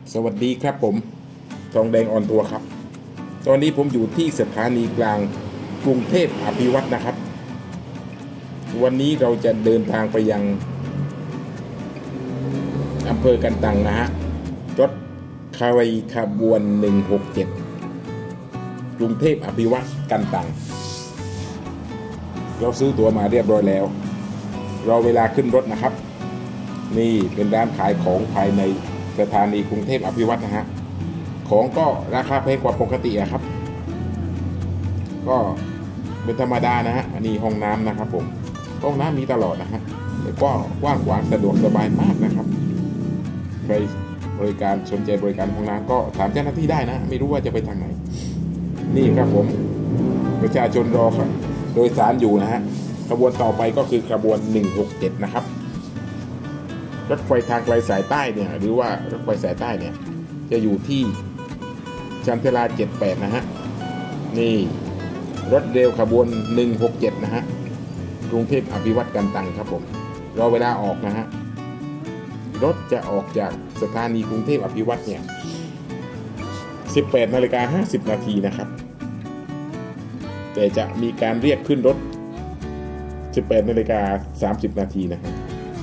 สวัสดีครับผมทองแดงออนทัวร์ครับตอนนี้ผมอยู่ที่สถานีกลางกรุงเทพอภิวัตนะครับวันนี้เราจะเดินทางไปยังอำเภอกันตังนะฮะรถคารีขบวน167กรุงเทพอภิวัตกันตังเราซื้อตั๋วมาเรียบร้อยแล้วรอเวลาขึ้นรถนะครับนี่เป็นร้านขายของภายในสถานีกรุงเทพอภิวัตนะฮะของก็ราคาแพงกว่าปกติครับก็เป็นธรรมดานะฮะอันนี้ห้องน้ำนะครับผมห้องน้ำมีตลอดนะฮะแล้วก็กว้างขวางสะดวกสบายมากนะครับใครบริการสนใจบริการห้องน้ำก็ถามเจ้าหน้าที่ได้นะไม่รู้ว่าจะไปทางไหนนี่ครับผมประชาชนรอครับโดยสารอยู่นะฮะขบวนต่อไปก็คือขบวน167นะครับรถไฟทางไกลสายใต้เนี่ยหรือว่ารถไฟสายใต้เนี่ยจะอยู่ที่ชันเทรา78นะฮะนี่รถเร็วขบวน167นะฮะกรุงเทพอภิวัตกันตังครับผมรอเวลาออกนะฮะรถจะออกจากสถานีกรุงเทพอภิวัตเนี่ย 18:50 นาทีนะครับแต่จะมีการเรียกขึ้นรถ 18:30 นาทีนะครับ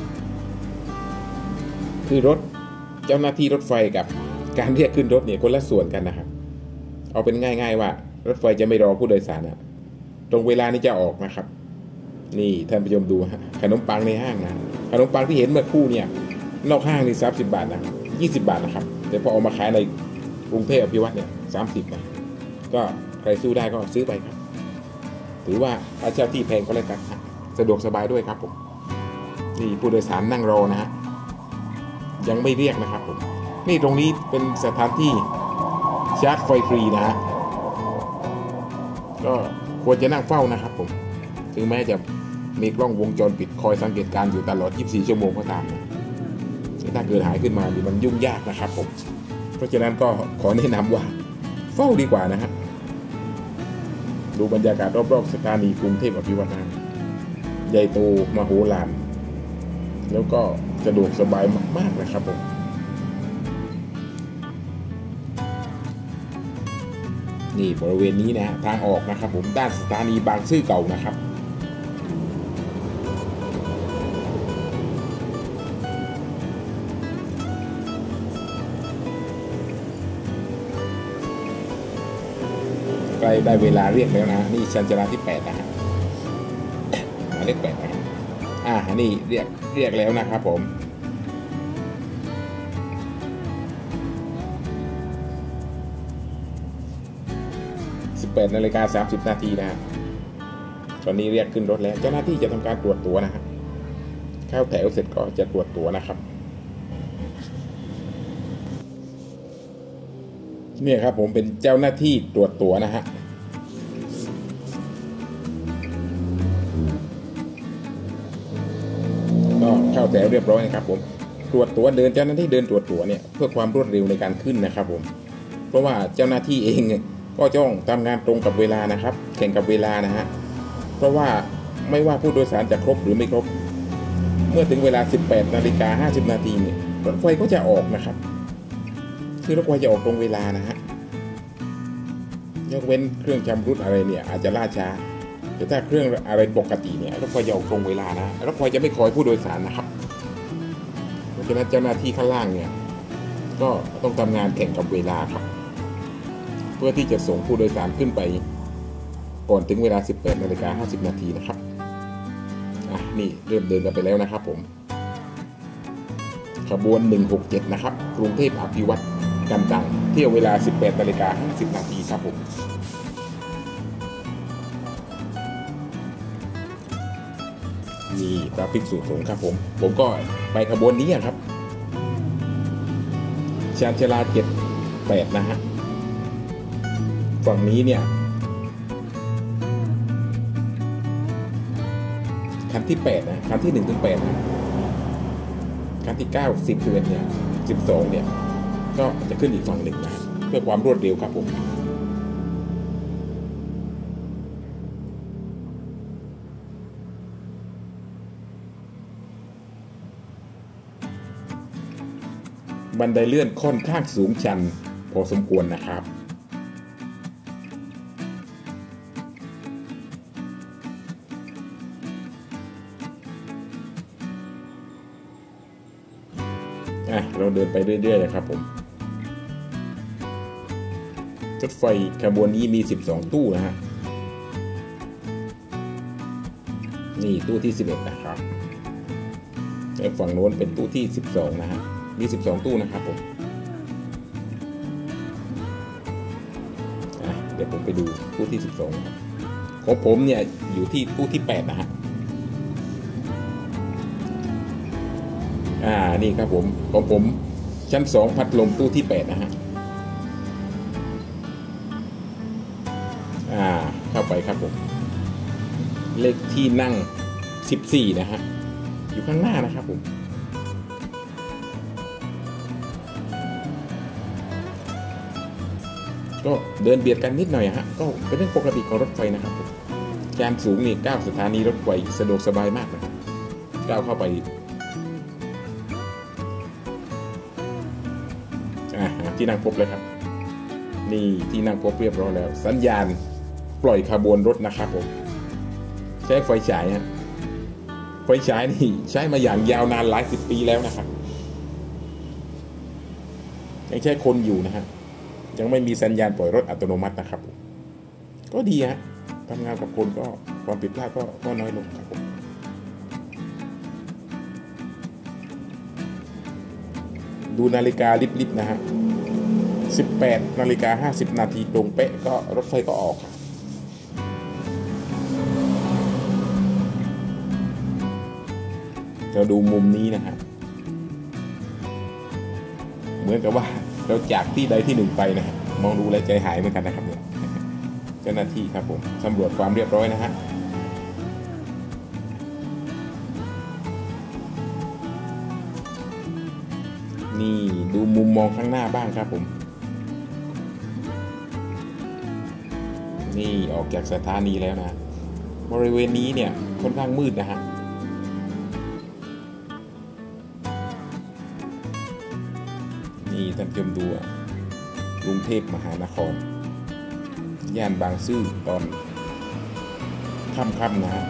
คือรถเจ้าหน้าที่รถไฟกับการเรียกขึ้นรถเนี่ยคนละส่วนกันนะครับเอาเป็นง่ายๆว่ารถไฟจะไม่รอผู้โดยสารนะตรงเวลานี้จะออกนะครับนี่ท่านผู้ชมดูฮะขนมปังในห้างนะขนมปังที่เห็นเมื่อคู่เนี่ยนอกห้างนี่30 บาทนะ20 บาทนะครับแต่พอเอามาขายในกรุงเทพอภิวัตเนี่ย30นะก็ใครสู้ได้ก็ซื้อไปครับถือว่าเช่าที่แพงก็แล้วกันสะดวกสบายด้วยครับผมนี่ผู้โดยสารนั่งรอนะฮะยังไม่เรียกนะครับผมนี่ตรงนี้เป็นสถานที่ชาร์จไฟฟรีนะฮะก็ควรจะนั่งเฝ้านะครับผมถึงแม้จะมีกล้องวงจรปิดคอยสังเกตการอยู่ตลอด24 ชั่วโมงก็ตามนะถ้าเกิดหายขึ้นมามันยุ่งยากนะครับผมเพราะฉะนั้นก็ขอแนะนำว่าเฝ้าดีกว่านะฮะดูบรรยากาศรอบๆสถานีกรุงเทพอภิวัตนะใหญ่โตมโหฬารแล้วก็สะดวกสบายมากๆนะครับผมนี่บริเวณนี้นะทางออกนะครับผมด้านสถานีบางซื่อเก่านะครับใกล้ได้เวลาเรียกแล้วนะนี่ชันชาลาที่8นะฮะหมายเลข8นะครับนี่เรียกแล้วนะครับผม18:30 นาทีนะฮะตอนนี้เรียกขึ้นรถแล้วเจ้าหน้าที่จะทำการตรวจตั๋วนะฮะเข้าแถวเสร็จก็จะตรวจตั๋วนะครับเนี่ยครับผมเป็นเจ้าหน้าที่ตรวจตั๋วนะฮะก็เข้าแถวเรียบร้อยนะครับผมตรวจตั๋วเจ้าหน้าที่เดินตรวจตั๋วเนี่ยเพื่อความรวดเร็วในการขึ้นนะครับผมเพราะว่าเจ้าหน้าที่เองก็ต้องทำงานตรงกับเวลานะครับแข่งกับเวลานะฮะเพราะว่าไม่ว่าผู้โดยสารจะครบหรือไม่ครบเมื่อถึงเวลา 18:50 นาทีเนี่ยรถไฟก็จะออกนะครับคือรถไฟจะออกตรงเวลานะฮะยกเว้นเครื่องชำรุดอะไรเนี่ยอาจจะล่าช้าแต่ถ้าเครื่องอะไรปกติเนี่ยรถไฟจะออกตรงเวลานะรถไฟจะไม่คอยผู้โดยสารนะครับเพราะฉะนั้นเจ้าหน้าที่ข้างล่างเนี่ยก็ต้องทำงานแข่งกับเวลาครับเพื่อที่จะส่งผู้โดยสารขึ้นไปก่อนถึงเวลา 18:50 นาทีนะครับนี่เริ่มเดินกันไปแล้วนะครับผมขบวน167นะครับกรุงเทพอภิวัตกันตังเที่ยวเวลา 18:50 นาทีครับผมนี่พระภิกษุสงฆ์ครับผมก็ไปขบวนนี้ครับชานชาลา78นะฮะฝั่งนี้เนี่ยคันที่8นะคันที่1ถึง8นะคันที่9 10 11เนี่ย12เนี่ยก็จะขึ้นอีกฝั่งหนึ่งนะเพื่อความรวดเร็วครับผมบันไดเลื่อนค่อนข้างสูงชันพอสมควรนะครับเราเดินไปเรื่อยๆนะครับผมรถไฟขบวนนี้มี12ตู้นะฮะนี่ตู้ที่11นะครับในฝั่งโน้นเป็นตู้ที่12นะฮะมี12ตู้นะครับผมเดี๋ยวผมไปดูตู้ที่12ครับของผมเนี่ยอยู่ที่ตู้ที่8นะฮะนี่ครับผมของผมชั้น2พัดลมตู้ที่8นะฮะเข้าไปครับผมเลขที่นั่ง14นะฮะอยู่ข้างหน้านะครับผมก็เดินเบียดกันนิดหน่อยฮะก็เป็นเรื่องปกติของรถไฟนะครับผมการสูงนี่9สถานีรถไฟสะดวกสบายมากนะครับก้าวเข้าไปที่นั่งพบเลยครับนี่ที่นั่งพบเรียบร้อยแล้วสัญญาณปล่อยขบวนรถนะครับผมใช้ไฟฉายฮะไฟฉายนี่ใช้มาอย่างยาวนานหลาย10 ปีแล้วนะครับยังใช้คนอยู่นะฮะยังไม่มีสัญญาณปล่อยรถอัตโนมัตินะครับก็ดีฮะทำงานกับคนก็ความผิดพลาดก็น้อยลงครับผมดูนาฬิกาลิบๆนะฮะ18:50 นาทีตรงเป๊ะก็รถไฟก็ออกเราดูมุมนี้นะฮะเหมือนกับว่าเราจากที่ใดที่หนึ่งไปนะฮะมองดูแล้วใจหายเหมือนกันนะครับเนี่ยเจ้าหน้าที่ครับผมสำรวจความเรียบร้อยนะฮะนี่ดูมุมมองข้างหน้าบ้างครับผมนี่ออกจากสถานีแล้วนะบริเวณนี้เนี่ยค่อนข้างมืดนะฮะนี่ท่านผู้ชมดูกรุงเทพมหานครย่านบางซื่อตอนค่ำๆนะฮะ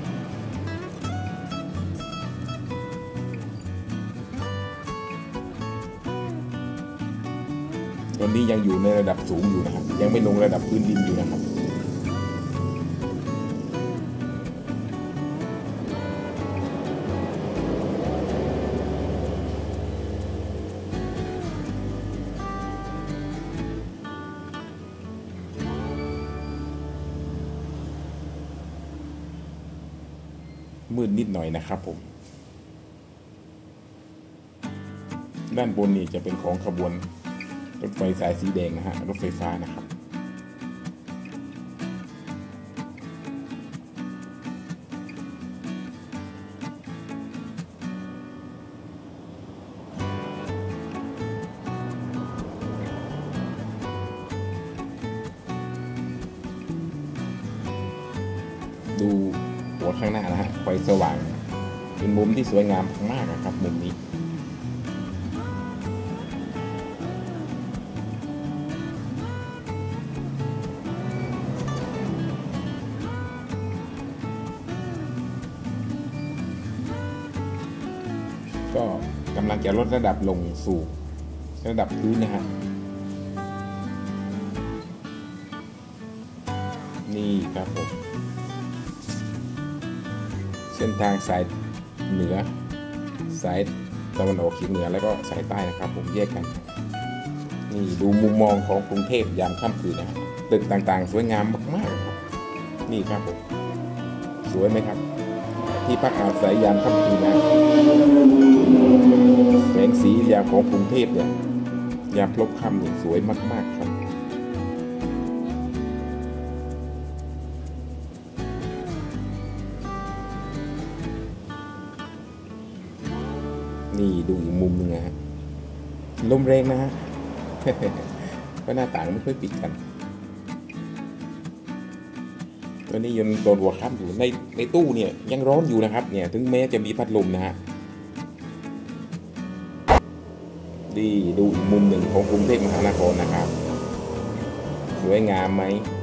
ตอนนี้ยังอยู่ในระดับสูงอยู่นะครับยังไม่ลงระดับพื้นดินอยู่นะครับมืดนิดหน่อยนะครับผมด้านบนนี่จะเป็นของขบวนรถไฟสายสีแดงนะฮะรถไฟฟ้านะครับดูหัวข้างหน้านะฮะไฟสว่างเป็นมุมที่สวยงามมากนะครับมุมนี้ก็กำลังจะลดระดับลงสู่ระดับพื้นนะฮะนี่ครับผมเส้นทางสายเหนือสายตะวันออกเฉียงเหนือแล้วก็สายใต้นะครับผมแยกกันนี่ดูมุมมองของกรุงเทพยามค่ำคืนนะฮะตึกต่างๆสวยงามมากๆครับนี่ครับผมสวยไหมครับที่พักอาศัยยามค่ำคืนนะแสงสียามของกรุงเทพเนี่ยยามพลบค่ำเนี่ยสวยมากๆครับนี่ดูอีกมุมหนึ่งนะฮะลมแรงนะฮะ ก็หน้าต่างไม่ค่อยปิดกันตอนนี้ยังโดนหัวค่ำอยู่ในตู้เนี่ยยังร้อนอยู่นะครับเนี่ยถึงแม้จะมีพัดลมนะฮะดีดูอีกมุมหนึ่งของกรุงเทพมหานครนะครับสวยงามไหม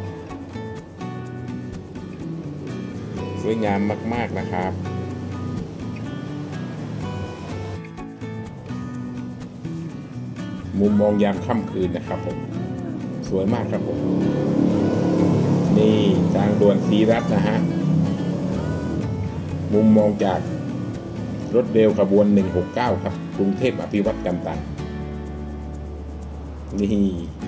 สวยงามมากๆนะครับมุมมองยามค่ำคืนนะครับผมสวยมากครับผมนี่ทางด่วนศรีรัตน์นะฮะมุมมองจากรถเร็วขบวน169ครับกรุงเทพอภิวัตกันตังนี่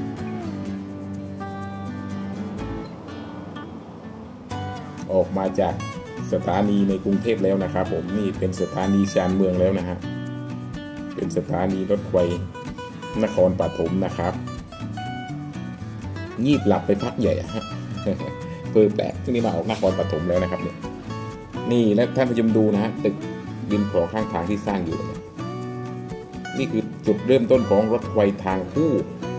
ออกมาจากสถานีในกรุงเทพแล้วนะครับผมนี่เป็นสถานีชานเมืองแล้วนะฮะเป็นสถานีรถไฟนครปฐมนะครับงีบหลับไปพักใหญ่ฮะเพิ่มแปลกที่นี่มาออกนครปฐมแล้วนะครับเนี่ยนี่แล้วท่านผู้ชมดูนะฮะตึกริมคลองข้างทางที่สร้างอยู่นี่คือจุดเริ่มต้นของรถไฟทางคู่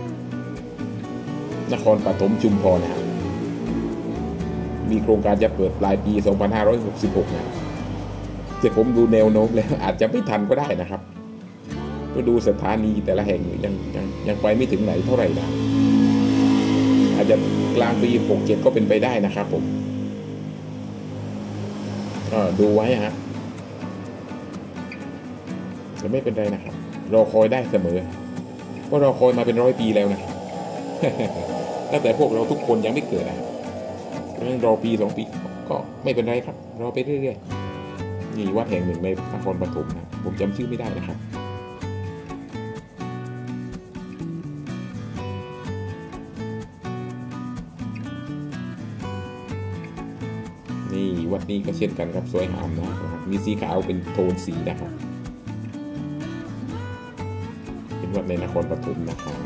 นครปฐมชุมพรนะครับมีโครงการจะเปิดปลายปี 2566 นะแต่ผมดูแนวโน้มแล้วอาจจะไม่ทันก็ได้นะครับก็ดูสถานีแต่ละแห่งยังไปไม่ถึงไหนเท่าไหร่นะอาจจะกลางปี 67 ก็เป็นไปได้นะครับผมก็ดูไว้ฮะจะไม่เป็นไรนะครับรอคอยได้เสมอเพราะเราคอยมาเป็น100 ปีแล้วนะ ตั้งแต่พวกเราทุกคนยังไม่เกิดนะยังรอปี2 ปีก็ไม่เป็นไรครับรอไปเรื่อยๆนี่วัดแห่งหนึ่งในนครปฐมนะผมจำชื่อไม่ได้นะครับนี่วัดนี้ก็เช่นกันครับสวยงามนะครับมีสีขาวเป็นโทนสีนะครับเป็นวัดในนครปฐมนะครับ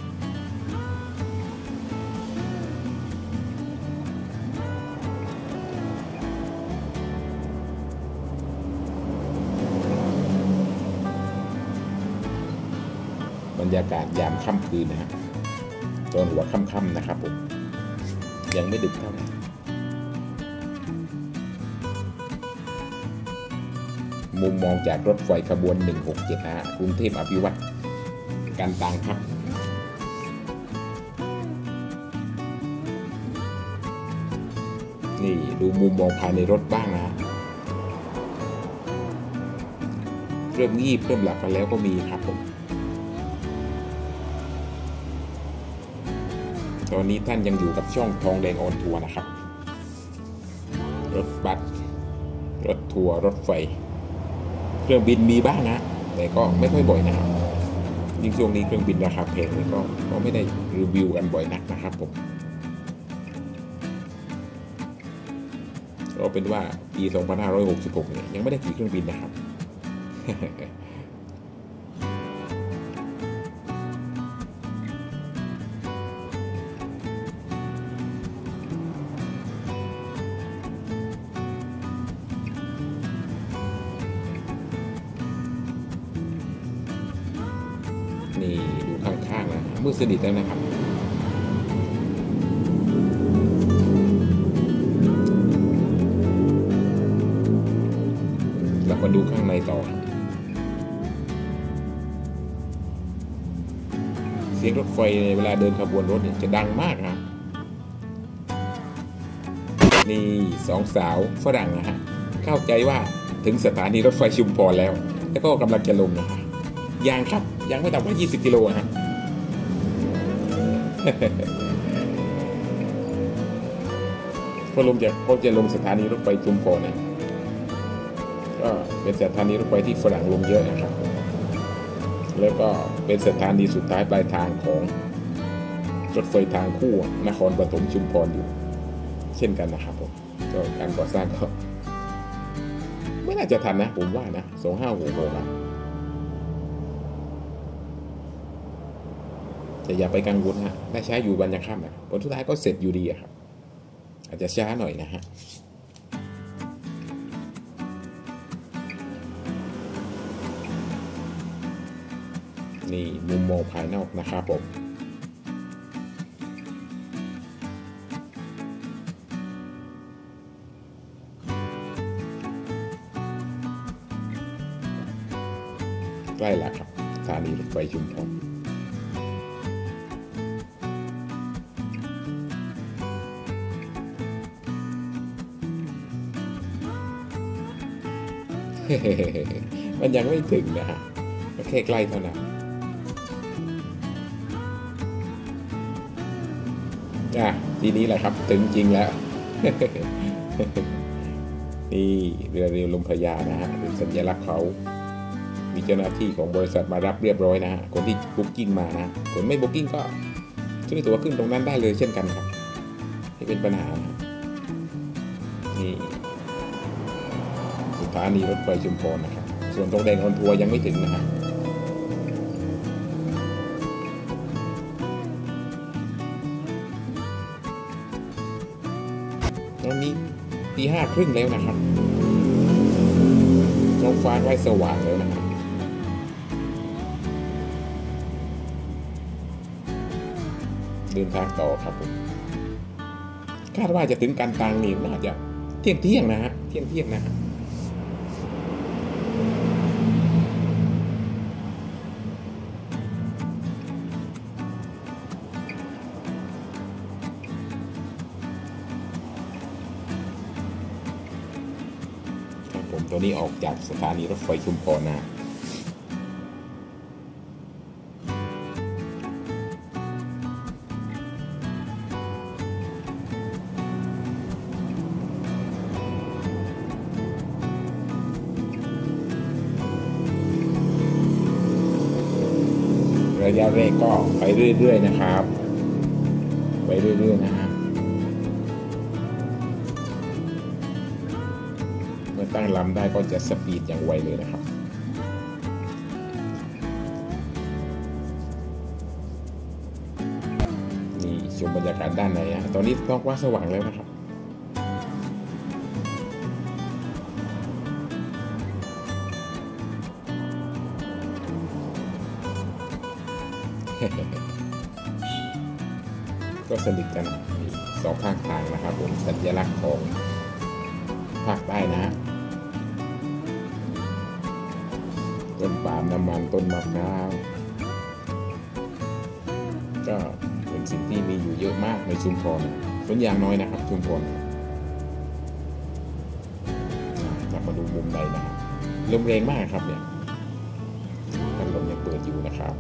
บรรยากาศยามค่ำคืนนะฮะตอนหัวค่ำๆนะครับผมยังไม่ดึกเท่าไหร่มุมมองจากรถไฟขบวน167นะฮะกรุงเทพอภิวัตกันตังครับนี่ดูมุมมองภายในรถบ้างนะฮะเริ่มงีบเริ่มหลับกันแล้วก็มีครับผมตอนนี้ท่านยังอยู่กับช่องทองแดงออนทัวร์นะครับรถบัสรถทัวร์รถไฟเครื่องบินมีบ้างนะแต่ก็ไม่ค่อยบ่อยนะครับยิ่งช่วงนี้เครื่องบินราคาแพงเลยก็ไม่ได้รีวิวกันบ่อยนักนะครับผมก็เป็นว่าปี 2566 เนี่ยยังไม่ได้ขี่เครื่องบินนะครับ นี่ดูข้างๆนะมืดสนิทแล้วนะครับเรามาดูข้างในต่อเสียงรถไฟเวลาเดินขบวนรถเนี่ยจะดังมากนะนี่สองสาวฝรั่งนะฮะเข้าใจว่าถึงสถานีรถไฟชุมพรแล้วก็กำลังจะลงนะฮะยังครับยังไม่ต่ำกว่า20 กิโลฮะ ก็จะลงสถานีรถไฟชุมพรเนี่ยก็เป็นสถานีรถไฟที่ฝรั่งลงเยอะนะครับแล้วก็เป็นสถานีสุดท้ายปลายทางของรถไฟทางคู่นครปฐมชุมพรอยู่เช่นกันนะครับผมก็การก่อสร้างก็ไม่น่าจะทันนะผมว่านะ2566นะแต่อย่าไปกังวลฮะได้ใช้อยู่วันยังค่ำนะผลสุดท้ายก็เสร็จอยู่ดีครับอาจจะช้าหน่อยนะฮะนี่มุมมองภายนอกนะครับผมใกล้แล้วครับทานีรถไฟชุมพรมันยังไม่ถึงนะฮะแค่ใกล้เท่านั้นทีนี้แหละครับถึงจริงแล้ว นี่เรือเร็วลมพระยานะฮะเป็นสัญลักษณ์เขามีเจ้าหน้าที่ของบริษัทมารับเรียบร้อยนะฮะคนที่บุ๊กกิ้งมานะคนไม่บุ๊กกิ้งก็ซื้อตั๋วขึ้นตรงนั้นได้เลยเช่นกันครับไม่เป็นปัญหานี่สถานีรถไฟชุมพรนะครับส่วนตรงแดงออนทัวร์ยังไม่ถึงนะฮะตอนนี้ตี 5:30แล้วนะครับท้องฟ้าใกล้สว่างแล้วนะครับเดินทางต่อครับผมคาดว่าจะถึงกันตังนี่น่าจะเที่ยงนะฮะเที่ยงนะฮะตัวนี้ออกจากสถานีรถไฟชุมพรนะระยะแรกก็ไปเรื่อยๆนะครับไปเรื่อยๆนะฮะตั้งลำได้ก็จะสปีดอย่างไวเลยนะครับนี่ชมบรรยากาศด้านในนะตอนนี้ท้องฟ้าสว่างแล้วนะครับก็สนิทกันสองข้างทางนะครับผมสัญลักษณ์ของภาคใต้นะฮะต้นปาล์มน้ำมันต้นมะพร้าวก็เป็นสิ่งที่มีอยู่เยอะมากในชุมพรสวนยางน้อยนะครับชุมพรกลับมาดูมุมใดนะครับลมแรงมากครับเนี่ยพัดลมยังเปิดอยู่นะครับ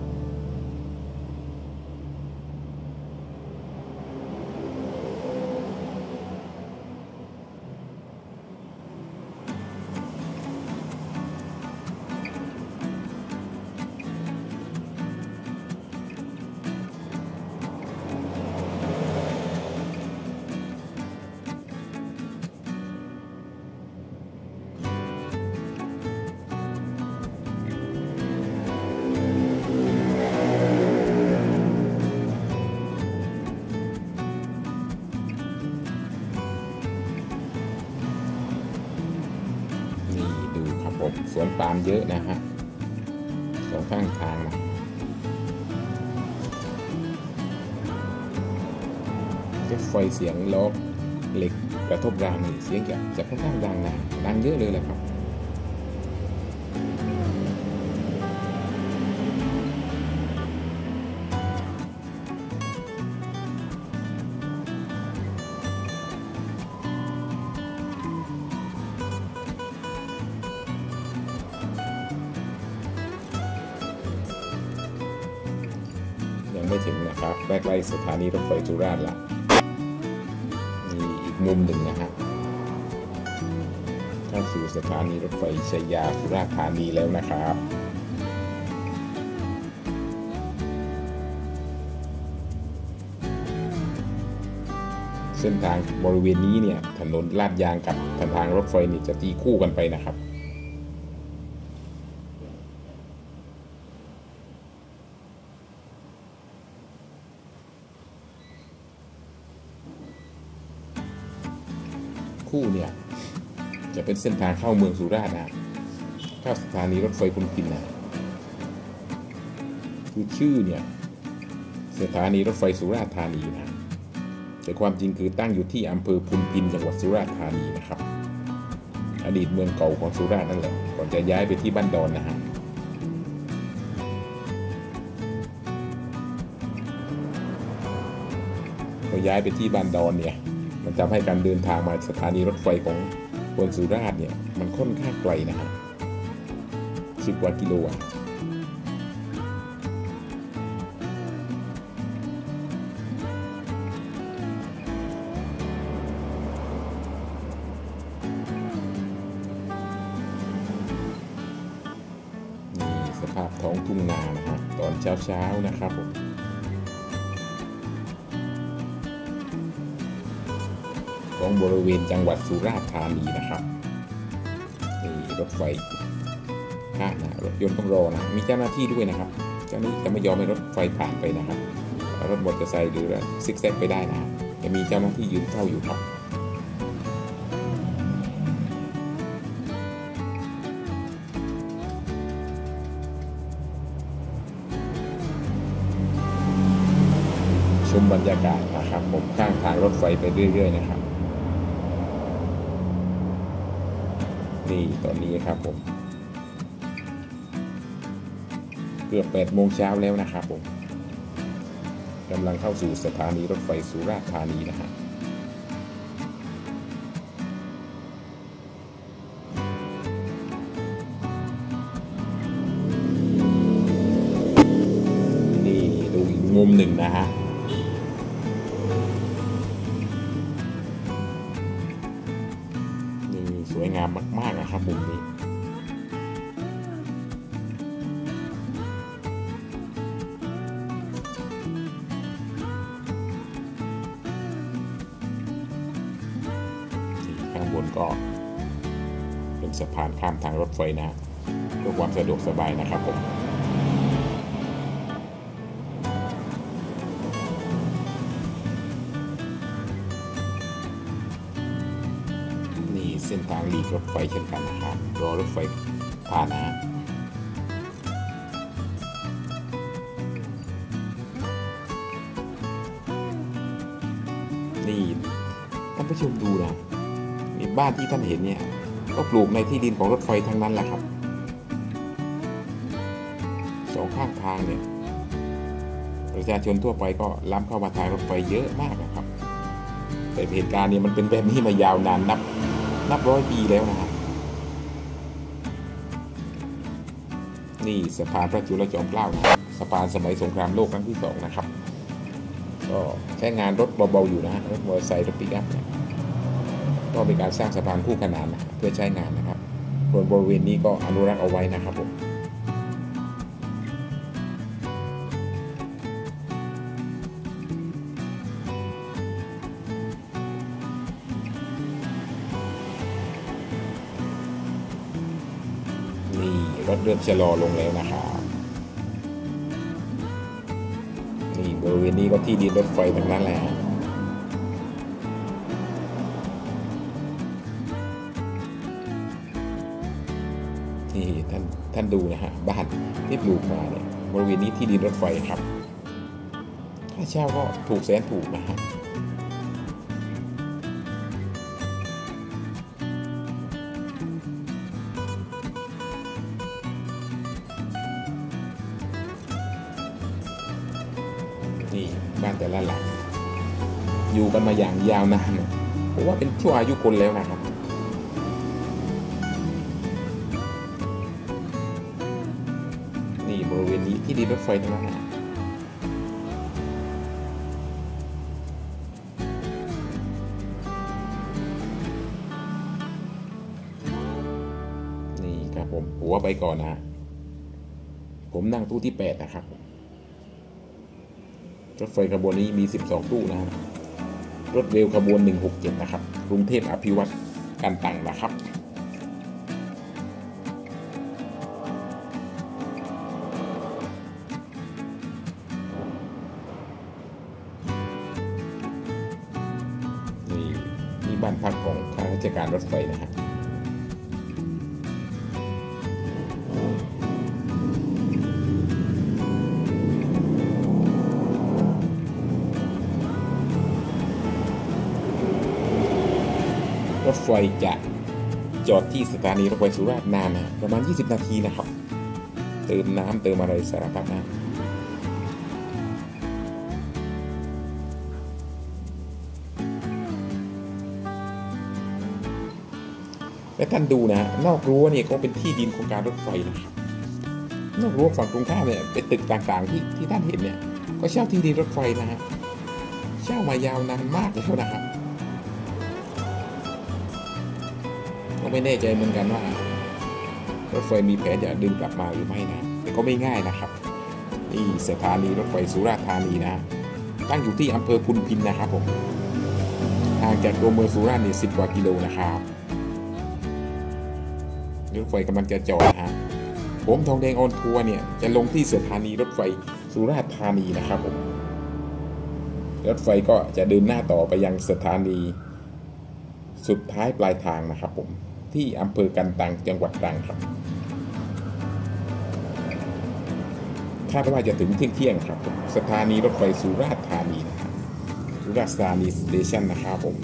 สวนปาล์มเยอะนะฮะสองข้างทางนะรถไฟเสียงล้อเหล็กกระทบรางนี่เสียงจะค่อนข้างดังนะดังเยอะเลยแหละครับไม่ถึงนะครับใกล้ๆสถานีรถไฟสุราษฎร์ละมีอีกมุมหนึ่งนะฮะเข้าสู่สถานีรถไฟชัยยาสุราษฎร์ธานีแล้วนะครับเส้นทางบริเวณนี้เนี่ยถนนลาดยางกับทางรถไฟนี่จะตีคู่กันไปนะครับเนี่ยจะเป็นเส้นทางเข้าเมืองสุราษฎร์นะเข้าสถานีรถไฟพุนพินนะคือชื่อเนี่ยสถานีรถไฟสุราษฎร์ธานีนะแต่ความจริงคือตั้งอยู่ที่อำเภอพุนพินจังหวัดสุราษฎร์ธานีนะครับอดีตเมืองเก่าของสุราษฎร์นั่นแหละก่อนจะย้ายไปที่บ้านดอนนะฮะเราย้ายไปที่บ้านดอนเนี่ยมันทำให้การเดินทางมาสถานีรถไฟของคนสุราษฎร์เนี่ยมันค่อนข้างไกลนะฮะ10 กว่ากิโลสภาพท้องทุ่งนานะครับตอนเช้านะครับผมของบริเวณจังหวัดสุราษฎร์ธานีนะครับนี่รถไฟข้ามนะรถยนต์ต้องรอนะมีเจ้าหน้าที่ด้วยนะครับเจ้าหน้าที่จะไม่ยอมให้รถไฟผ่านไปนะครับรถมอเตอร์ไซค์หรือซิกแซกไปได้นะจะมีเจ้าหน้าที่ยืนเฝ้าอยู่ครับชมบรรยากาศนะครับผมข้างทางรถไฟไปเรื่อยๆนะครับนี่ตอนนี้ครับผมเกือบ8 โมงเช้าแล้วนะครับผมกำลังเข้าสู่สถานีรถไฟสุราษฎร์ธานีนะฮะนี่ดูอีกมุมหนึ่งนะฮะนี่สวยงามมากๆนะครับมุมนี้ข้างบนก็เป็นสะพานข้ามทางรถไฟนะเพื่อความสะดวกสบายนะครับผมนี่เส้นทางหลีกรถไฟเช่นกันนะครับรอรถไฟผ่านนะนี่ท่านผู้ชมดูนะมีบ้านที่ท่านเห็นเนี่ยก็ปลูกในที่ดินของรถไฟทั้งนั้นแหละครับสองข้างทางเนี่ยประชาชนทั่วไปก็ล้ำเข้ามาทางรถไฟเยอะมากนะครับแต่เหตุการณ์เนี่ยมันเป็นแบบนี้มายาวนานนับร้อยปีแล้วนะครับนี่สะพานพระจุลจอมเกล้านะสะพานสมัยสงครามโลกครั้งที่2นะครับก็ใช้งานรถเบาๆอยู่นะรถมอเตอร์ไซค์รถปิกอัพเนี่ยก็เป็นการสร้างสะพานคู่ขนานนะเพื่อใช้งานนะครับบริเวณนี้ก็อนุรักษ์เอาไว้นะครับผมนี่รถเริ่มชะลอลงแล้วนะครับนี่บริเวณนี้ก็ที่ดินรถไฟทั้งนั้นแหละนี่ท่านดูนะฮะบ้านที่ปลูกมาเนี่ยบริเวณนี้ที่ดินรถไฟครับค่าเช่าก็ถูกแสนถูกนะฮะนี่บ้านแต่ละหลังอยู่กันมาอย่างยาวนานผมว่าเป็นชั่วอายุคนแล้วนะครับนี่บริเวณนี้ที่ดินรถไฟทั้งนั้นนี่ครับผมหัวไปก่อนนะผมนั่งตู้ที่8นะครับรถไฟขบวนนี้มี12ตู้นะรถเร็วขบวน167นะครับกรุงเทพอภิวัตรกันตังนะครับนี่บ้านพักของข้าราชการรถไฟนะฮะรถไฟจะจอดที่สถานีรถไฟสุราษฎร์นานนะประมาณ20 นาทีนะครับเติมน้ำเติมอะไรสารพัดนะแต่ท่านดูนะนอกรั้วเนี่ยก็เป็นที่ดินของการรถไฟนะครับนอกรั้วฝั่งตรงข้ามเนี่ยเป็นตึกต่างๆที่ท่านเห็นเนี่ยก็เช่าที่ดินรถไฟนะฮะเช่ามายาวนานมากแล้วนะครับก็ไม่แน่ใจเหมือนกันว่ารถไฟมีแผนจะดึงกลับมาหรือไม่นะแต่ก็ไม่ง่ายนะครับนี่สถานีรถไฟสุราษฎร์ธานีนะตั้งอยู่ที่อำเภอพุนพินนะครับผมห่างจากตัวเมืองสุราษฎร์นี่10 กว่ากิโลนะครับรถไฟกำลังจะจอดนะฮะผมทองแดงออนทัวร์เนี่ยจะลงที่สถานีรถไฟสุราษฎร์ธานีนะครับผมรถไฟก็จะเดินหน้าต่อไปยังสถานีสุดท้ายปลายทางนะครับผมที่อำเภอกันตังจังหวัดตรังครับคาดว่าจะถึงเที่ยงครับสถานีรถไฟสุราษฎร์ธานีนะครับสุราษฎร์ธานีสเตชันนะครับผม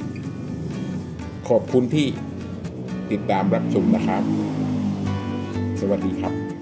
ขอบคุณที่ติดตามรับชมนะครับสวัสดีครับ